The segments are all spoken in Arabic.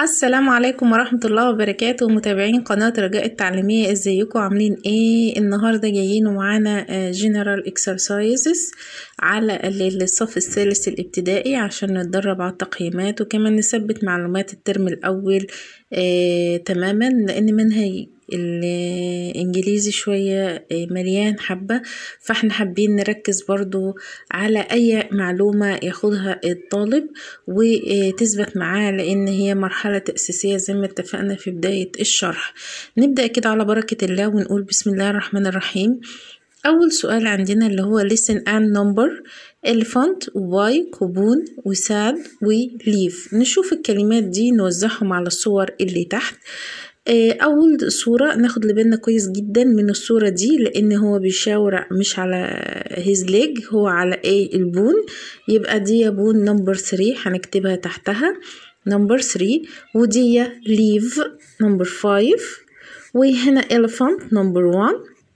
السلام عليكم ورحمة الله وبركاته، متابعين قناة رجاء التعليمية. ازيكم عاملين ايه؟ النهاردة جايين ومعانا general exercises على الصف الثالث الابتدائي عشان نتدرب على التقييمات، وكمان نثبت معلومات الترم الأول تماما، لأن منهج الإنجليزي شوية مليان حبة، فاحنا حابين نركز برضو على أي معلومة ياخدها الطالب وتثبت معاه، لأن هي مرحلة تأسيسية زي ما اتفقنا في بداية الشرح. نبدأ كده على بركة الله ونقول بسم الله الرحمن الرحيم. أول سؤال عندنا اللي هو listen and number elephant وواي كوبون وساد وليف. نشوف الكلمات دي نوزعهم على الصور اللي تحت. أول صورة ناخد لبالنا كويس جدا من الصورة دي، لأن هو بيشاور مش على his leg، هو على ايه؟ البون. يبقى دي بون نمبر 3 هنكتبها تحتها نمبر 3، ودي leaf نمبر 5، وهنا elephant نمبر 1،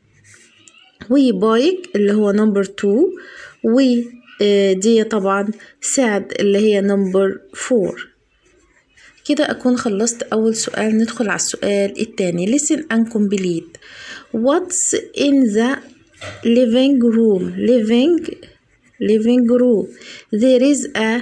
وبايك اللي هو نمبر 2، ودي طبعا ساد اللي هي نمبر 4. كده أكون خلصت أول سؤال. ندخل على السؤال التاني. listen and complete. what's in the living room? living room. there is a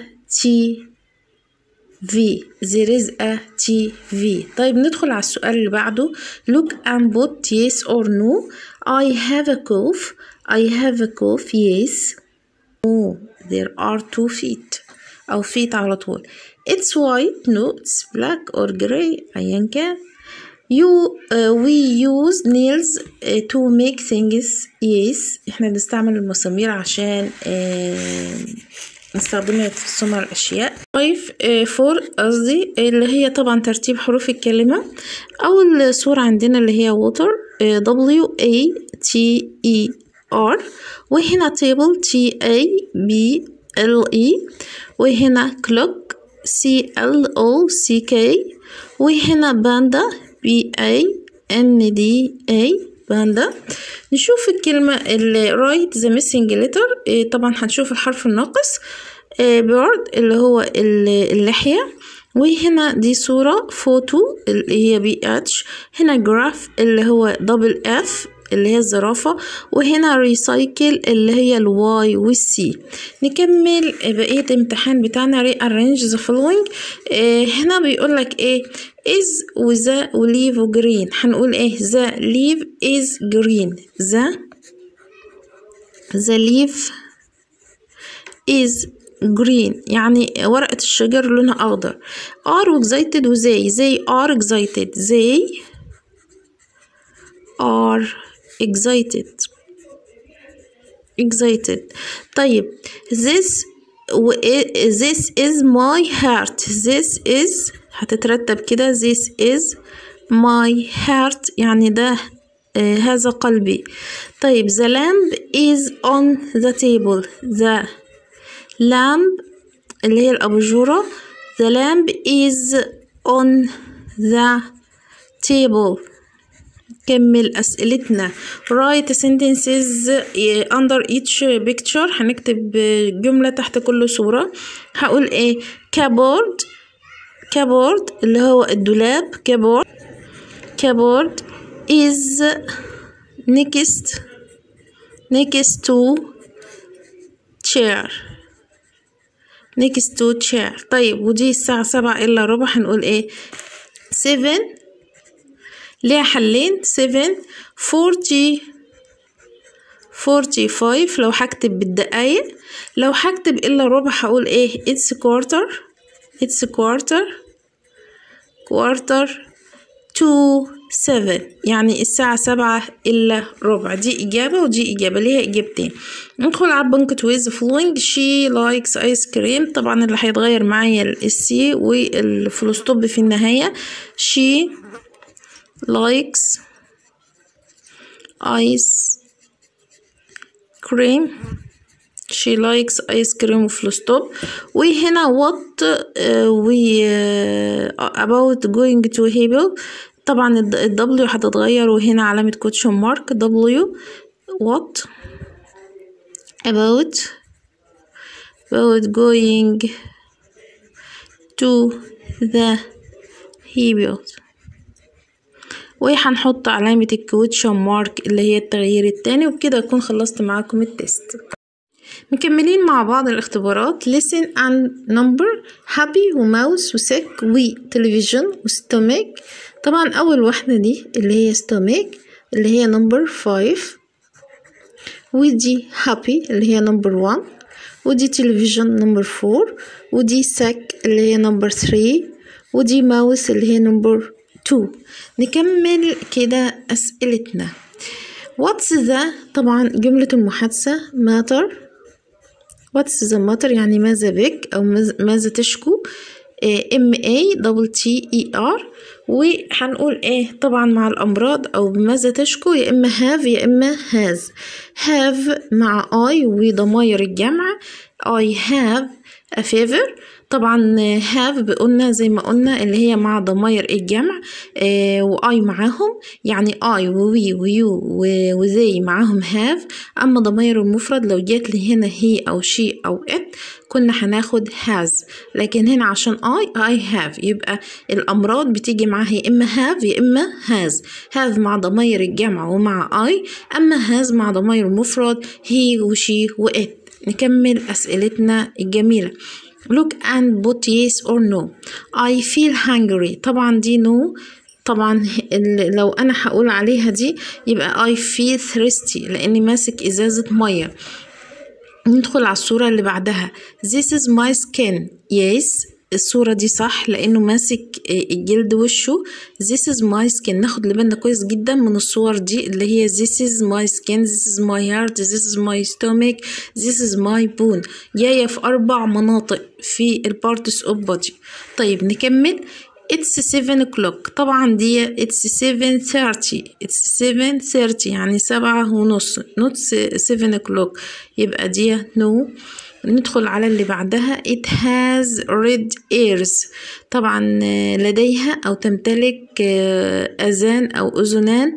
TV. there is a TV. طيب ندخل على السؤال اللي بعده. look and put yes or no. I have a cough. I have a cough. yes. no. there are 2 feet أو feet على طول. it's white. no. it's black or gray أيا كان. we use nails to make things. yes. احنا بنستعمل المسامير عشان نستخدمها في صنع الأشياء. 4 قصدي اللي هي طبعا ترتيب حروف الكلمة. أول صورة عندنا اللي هي water WATER، وهنا table TABLE، وهنا clock CLOCK، وهنا باندا BANDA باندا. نشوف الكلمة اللي write the missing letter. طبعا هنشوف الحرف الناقص. bird اللي هو اللحية، وهنا دي صورة فوتو اللي هي BH، هنا graph اللي هو FF اللي هي الزرافة، وهنا ريسايكل اللي هي الواي والسي. نكمل بقية الامتحان بتاعنا. rearrange the following. هنا بيقولك ايه؟ is وذا وليف وجرين. هنقول ايه؟ the leaf is green. the leaf is green يعني ورقة الشجر لونها أخضر. are excited وزي they are excited. they are excited. طيب this is my heart. this is هتترتب كده this is my heart يعني ده هذا قلبي. طيب the lamp is on the table. the lamp اللي هي الأباجورة. the lamp is on the table. كمل أسئلتنا. write sentences under each picture. هنكتب جملة تحت كل صورة. هقول ايه؟ cupboard اللي هو الدولاب. cupboard is next to chair. طيب ودي الساعة 7:15. هنقول ايه؟ 7 ليها حلين. 7:45 لو هكتب بالدقايق. لو هكتب إلا ربع هقول ايه؟ it's quarter to 7 يعني الساعة 7:15. دي إجابة ودي إجابة، ليها إجابتين. ندخل على بنكت with following. she likes ice cream. طبعا اللي هيتغير معايا السي والفلوستوب في النهاية. she likes ice cream. she likes ice cream وفلوستوب. وهنا what we about going to Hebel. طبعا الدبليو هتتغير، وهنا علامة كوتشن مارك دبليو. what about going to the he built. وهنحط علامة الكويتشن مارك اللي هي التغيير التاني، وبكده أكون خلصت معاكم التست. مكملين مع بعض الاختبارات. listen and number happy وماوس وسك وتلفزيون وستوميك. طبعا أول واحدة دي اللي هي ستوميك اللي هي نمبر 5، ودي happy اللي هي نمبر 1، ودي تلفزيون نمبر 4، ودي سك اللي هي نمبر 3، ودي ماوس اللي هي نمبر 2. نكمل كده أسئلتنا. what's the طبعا جملة المحادثة matter. what's the matter يعني ماذا بك أو ماذا تشكو. MATTER. وهنقول ايه طبعا مع الأمراض أو بماذا تشكو، يا إما have يا إما has. have مع I وضمائر الجمع. I have a fever. طبعا have قلنا زي ما قلنا اللي هي مع ضمائر الجمع وآي معاهم، يعني I ووي ويو وزي معاهم have. أما ضمائر المفرد لو جات لي هنا هي أو she أو it كنا هناخد has، لكن هنا عشان I have يبقى الأمراض بتيجي معاها يا إما have يا إما has. have مع ضمائر الجمع ومع I، أما has مع ضمائر المفرد he وشي وit. نكمل أسئلتنا الجميلة. look and put yes or no. I feel hungry. طبعا دي no. طبعا لو أنا هقول عليها دي يبقى I feel thirsty لأني ماسك إزازة مية. ندخل على الصورة اللي بعدها. this is my skin. yes الصورة دي صح لأنه ماسك الجلد وشه. this is my skin. ناخد بالنا كويس جدا من الصور دي اللي هي this is my skin, this is my heart, this is my stomach, this is my bone. جاية في 4 مناطق في البارتس اوف بودي. طيب نكمل. it's 7 o'clock. طبعا دي it's 7:30. it's 7:30 يعني 7:30 not 7 o'clock يبقى دي no. ندخل على اللي بعدها. it has red ears. طبعا لديها أو تمتلك أذان أو أذنان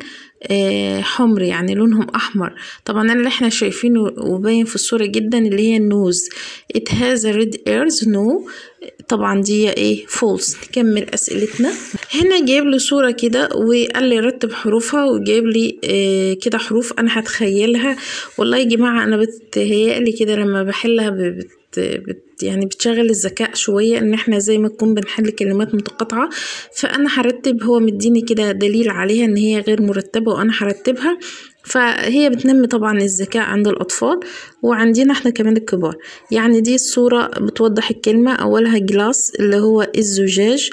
حمر يعني لونهم أحمر. طبعا اللي احنا شايفينه وباين في الصورة جدا اللي هي النوز. it has red ears no. طبعا دي ايه false. نكمل أسئلتنا. هنا جايب لي صورة كده وقال لي رتب حروفها وجايب لي كده حروف أنا هتخيلها. والله يا جماعة أنا بتهيألي كده لما بحلها يعني بتشغل الذكاء شوية ان احنا زي ما نكون بنحل كلمات متقاطعة. فأنا هرتب، هو مديني كده دليل عليها ان هي غير مرتبة وانا هرتبها، فهي بتنمي طبعا الذكاء عند الأطفال وعندنا احنا كمان الكبار. يعني دي الصورة بتوضح الكلمة. أولها جلاس اللي هو الزجاج،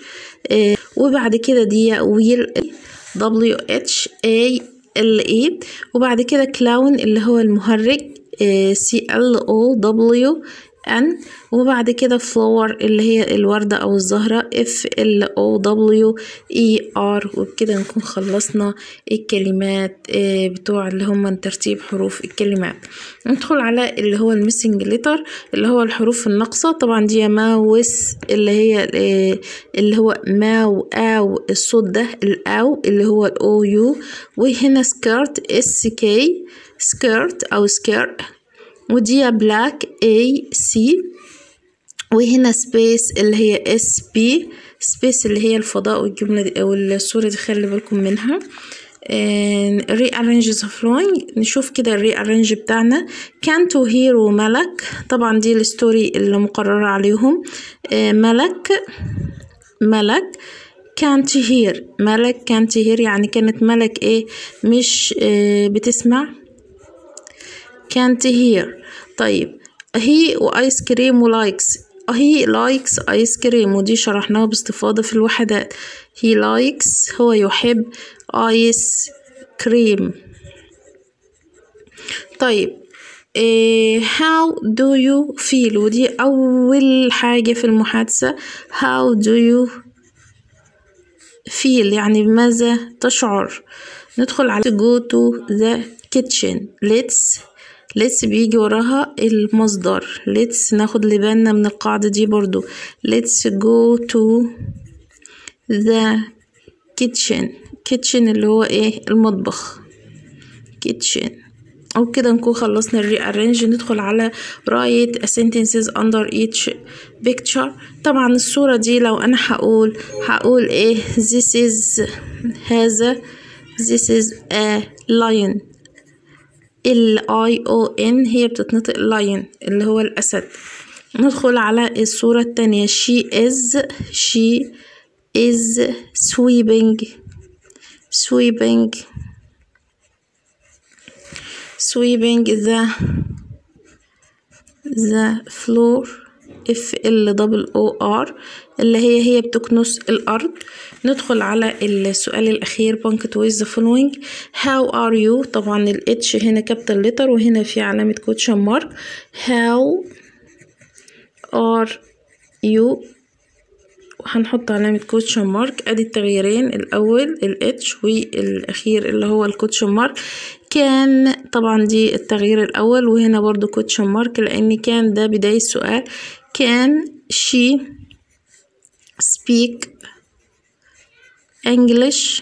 وبعد كده دي ويل WHALE، وبعد كده كلاون اللي هو المهرج CLOWN، وبعد كده فلاور اللي هي الوردة أو الزهرة FLOWER. وبكده نكون خلصنا الكلمات بتوع اللي هم ترتيب حروف الكلمات. ندخل على اللي هو الميسنج ليتر اللي هو الحروف الناقصة. طبعا دي ماوس اللي هي اللي هو ماو أو الصوت ده الأو اللي هو الأو. وهنا سكيرت SK سكيرت أو سكير، ودي بلاك AC، وهنا سبيس اللي هي SP سبيس اللي هي الفضاء. والجملة دي أو الصورة دي خلي بالكم منها. rearrange the following. نشوف كده الريارنج بتاعنا. كانت هير وملك. طبعا دي الستوري اللي مقررة عليهم. ملك كانت هير. ملك كانت هير يعني كانت ملك ايه مش بتسمع. كانت هير. طيب هي وايس كريم ولايكس. هي لايكس ايس كريم ودي شرحناها باستفاضة في الوحدات. هي لايكس هو يحب ايس كريم. طيب how do you feel ودي أول حاجة في المحادثة. how do you feel يعني بماذا تشعر. ندخل على go to the kitchen. let's بيجي وراها المصدر. let's ناخد لبالنا من القاعدة دي برضو. let's go to the kitchen. kitchen اللي هو ايه المطبخ. kitchen او كده نكون خلصنا الريارينج. ندخل على write a sentences under each picture. طبعا الصورة دي لو انا هقول ايه، this is هذا، this is a lion، L-I-O-N هي بتتنطق lion اللي هو الأسد. ندخل على الصورة التانية she is sweeping the floor F-L-O-O-R اللي هي بتكنس الأرض. ندخل على السؤال الأخير punctuate the following. how are you، طبعا ال H هنا capital letter وهنا في علامة question mark. how are you هنحط علامة question mark. ادي التغييرين، الأول ال H والأخير اللي هو ال question mark. كان طبعا دي التغيير الأول وهنا برضو question mark لأن كان ده بداية السؤال. can she speak English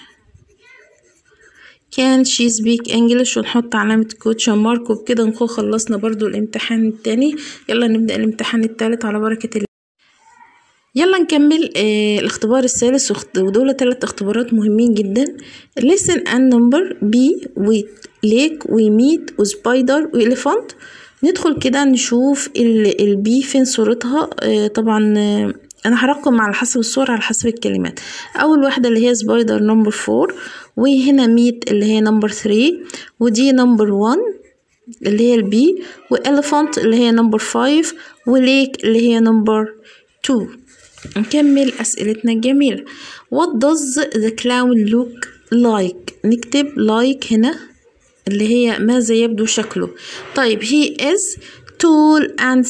ونحط علامة question mark. وبكده نكون خلصنا برضو الامتحان التاني. يلا نبدأ الامتحان التالت على بركة الله. يلا نكمل الاختبار الثالث، ودول 3 اختبارات مهمين جدا. listen and number B وليك وميت وسبايدر وإليفانت. ندخل كده نشوف البي فين صورتها. طبعا انا هرقم على حسب الصورة على حسب الكلمات. اول واحدة اللي هي سبايدر نمبر 4، وهنا ميت اللي هي نمبر 3، ودي نمبر 1 اللي هي البي، وإليفانت اللي هي نمبر 5، وليك اللي هي نمبر 2. نكمل أسئلتنا الجميلة. what does the clown look like؟ نكتب like هنا اللي هي ماذا يبدو شكله. طيب he is tall and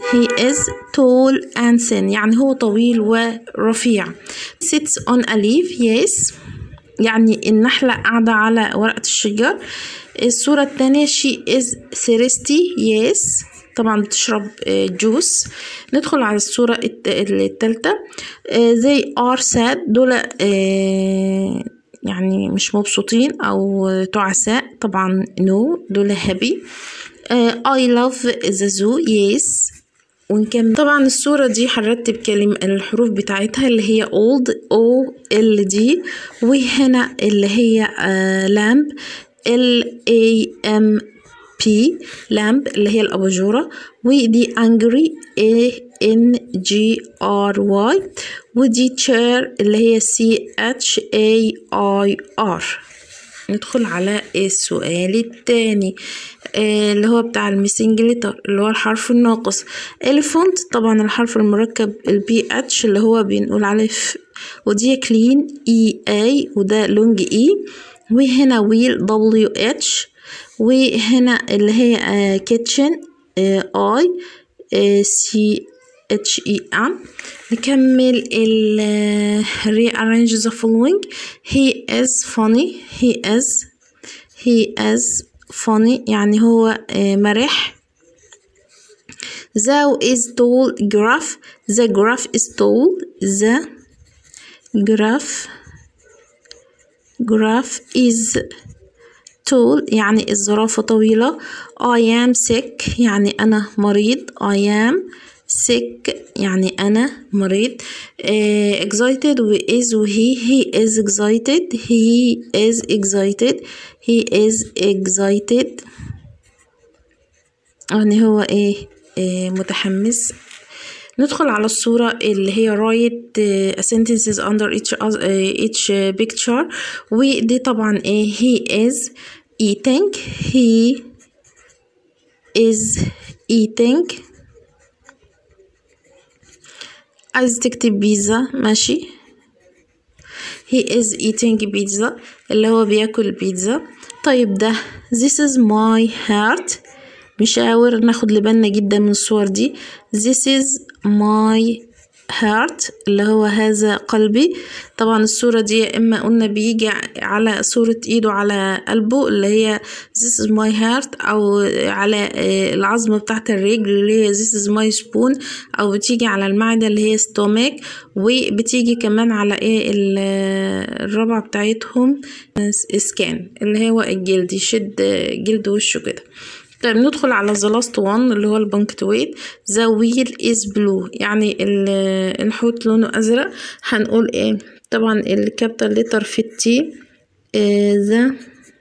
thin يعني هو طويل ورفيع. sits on a leaf yes يعني النحلة قاعدة على ورقة الشجر. الصورة الثانية she is thirsty yes طبعا بتشرب جوس. ندخل على الصورة الثالثة they are sad دول يعني مش مبسوطين أو تعساء، طبعا no دول happy. I love the zoo yes. ونكمل. طبعا الصورة دي هنرتب الحروف بتاعتها اللي هي old O-L-D، وهنا اللي هي lamp L-A-M-P lamp اللي هي الأباجورة، ودي angry A-N-G-R-Y، ودي chair اللي هي C-H-A-I-R. ندخل على السؤال الثاني اللي هو بتاع الميسنج لتر اللي هو الحرف الناقص. elephant طبعا الحرف المركب البي اتش اللي هو بنقول عليه ودي كلين اي اي وده لونج اي، وهنا ويل دبليو اتش، وهنا اللي هي كيتشن اي سي اتش اي ام. نكمل rearrange the following. he is funny يعني هو مرح. thou is tall giraffe the giraffe is tall the giraffe is tall يعني الزرافة طويلة. I am sick يعني أنا مريض. I am sick يعني أنا مريض. excited و is و he is excited يعني هو متحمس. ندخل على الصورة اللي هي write sentences under each picture، ودي طبعا he is eating عايز تكتب بيتزا ماشي. he is eating pizza اللي هو بياكل بيتزا. طيب ده this is my heart مشاور، ناخد لبالنا جدا من الصور دي. this is my heart اللي هو هذا قلبي. طبعا الصورة دي يا اما قلنا بيجي على صورة ايده على قلبه اللي هي this is my heart، او على العظمة بتاعت الرجل اللي هي this is my spoon، او بتيجي على المعدة اللي هي stomach، وبتيجي كمان على ايه الرابعة بتاعتهم skin اللي هو الجلد، يشد جلد وشه كده. طيب ندخل على the last one اللي هو البنكتويت. the wheel is blue يعني الحوت لونه أزرق. هنقول ايه؟ طبعا الكابيتال لتر في التي the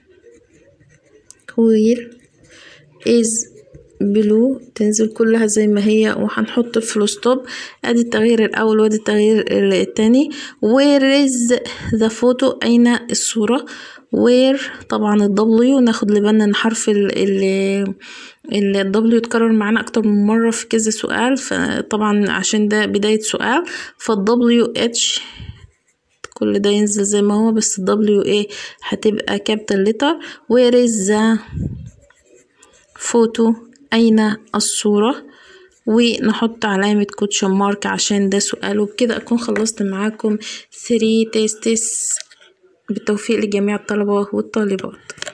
wheel is blue تنزل كلها زي ما هي، وهنحط الفول ستوب. ادي التغيير الاول وادي التغيير التاني. where is the photo أين الصورة؟ where طبعا الدبليو ناخد لبالنا ان حرف الدبليو يتكرر معانا اكتر من مرة في كذا سؤال، فطبعا عشان ده بداية سؤال فالدبليو اتش كل ده ينزل زي ما هو، بس الدبليو ايه هتبقى كابيتال لتر. where is the photo أين الصورة، ونحط علامة كوتشن مارك عشان ده سؤال. وبكده أكون خلصت معاكم 3 تيستس. بالتوفيق لجميع الطلبة والطالبات.